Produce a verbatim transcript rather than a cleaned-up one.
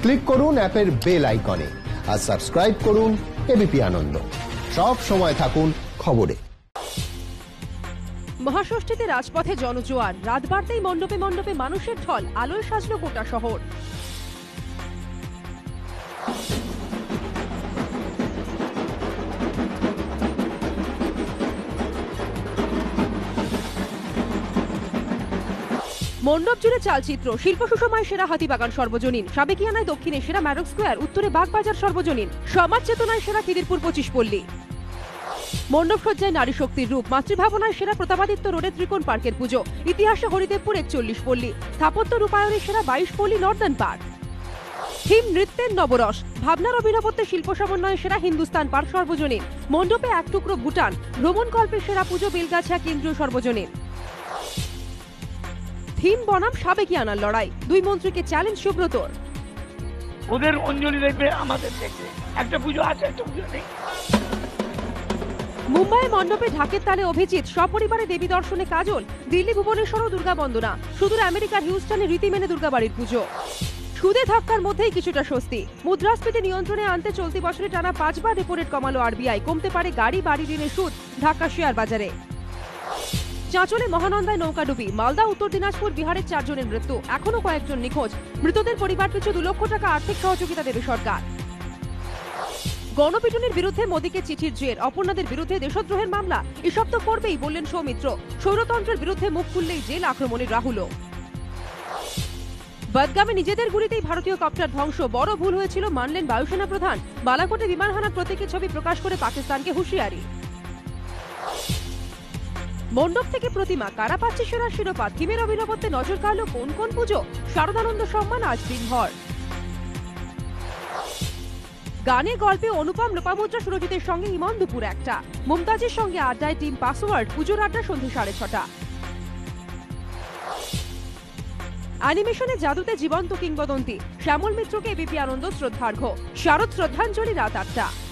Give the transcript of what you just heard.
Click করুন অ্যাপের bell আইকনে আর সাবস্ক্রাইব করুন এবিপি আনন্দ। সব সময় থাকুন খবরে। মহাষষ্ঠীতে রাজপথে জনজোয়ার, রাত বাড়তেই মণ্ডপে মণ্ডপে মানুষের ঢল, আলোয় সাজলো গোটা শহর। মণ্ডপ জুড়ে চালচিত্র, শিল্প সুষমায় সেরা হাতিবাগান সর্বজনীন, সাবেকিয়ানায় দক্ষিণে সেরা ম্যারক স্কোয়ার, উত্তরে বাগবাজার সর্বজনীন, সমাজ চেতনায় সেরা খিদিরপুর পঁচিশ পল্লী। মণ্ডপ সজ্জায় নারী শক্তির রূপ, মাতৃভাবনায় সেরা প্রতাপাদিত্য রোডে ত্রিকোণ পার্কের পুজো, ইতিহাসে হরিদেবপুর একচল্লিশ পল্লী, স্থাপত্য রূপায়ণে সেরা বাইশ পল্লী নর্দার্ন পার্ক। থিম নৃত্যের নবরস, ভাবনার অভিনবত্বে শিল্প সমন্বয়ে সেরা হিন্দুস্তান পার্ক সর্বজনীন, মণ্ডপে এক টুকরো ভুটান, ভ্রমণ কল্পে সেরা পুজো বেলগাছিয়া কেন্দ্রীয় সর্বজনীন। থিম বনাম সাবেকিয়ানার লড়াই, দুই মন্ত্রীকে চ্যালেঞ্জ সুব্রতর। ওদের অঞ্জলি দেখবে, আমাদের দেখবে, একটা পুজো আছে একটা পুজো নেই। মুম্বাইয়ে মণ্ডপে ঢাকের তালে অভিজিৎ, সপরিবারে দেবী দর্শনে কাজল, দিল্লি ভুবনেশ্বরও দুর্গা বন্দনা, সুদূর আমেরিকার হিউস্টনে রীতি মেনে দুর্গাবাড়ির পুজো। সুদে ধাক্কার মধ্যেই কিছুটা স্বস্তি, মুদ্রাস্ফীতি নিয়ন্ত্রণে আনতে চলতি বছরে টানা পাঁচবার রেপো রেট কমালো আরবিআই, কমতে পারে গাড়ি বাড়ি ঋণের সুদ ঢাকা শেয়ার বাজারে। চাঁচলে মহানন্দায় নৌকাডুবি, মালদা উত্তর দিনাজপুর বিহারের চারজনের মৃত্যু, এখনো কয়েকজন নিখোঁজ, মৃতদের পরিবার পিছু দু লক্ষ টাকা আর্থিক সহযোগিতা দেবে সরকার। গণপিটুনির বিরুদ্ধে মোদীকে চিঠির জের, অপর্ণাদের বিরুদ্ধে দেশদ্রোহের মামলা, এসব তো করবেই বললেন সৌমিত্র, স্বৈরতন্ত্রের বিরুদ্ধে মুখ খুললেই জেল আক্রমণের রাহুলও। বদগামে নিজেদের গুলিতেই ভারতীয় কপ্টার ধ্বংস, বড় ভুল হয়েছিল মানলেন বায়ুসেনা প্রধান, বালাকোটে বিমান হানার প্রতীকী ছবি প্রকাশ করে পাকিস্তানকে হুঁশিয়ারি। মণ্ডপ থেকে প্রতিমা, কারা পাচ্ছে সেরা শিরোপা, থিমের অভিনবত্বে নজর কাড়ল কোন কোন পুজো, শারদানন্দ সম্মান আজ দিনভর। গানে গল্পে অনুপম লোপামুদ্রা সুরজিতের সঙ্গে ইমন দুপুর একটা, মুমতাজের সঙ্গে আড্ডায় টিম পাসওয়ার্ড, পুজোর আড্ডা সন্ধ্যে সাড়ে ছটা। অ্যানিমেশনে জাদুতে জীবন্ত কিংবদন্তি, শ্যামল মিত্রকে এবিপি আনন্দ শ্রদ্ধার্ঘ্য, শারদ শ্রদ্ধাঞ্জলি রাত আটটা।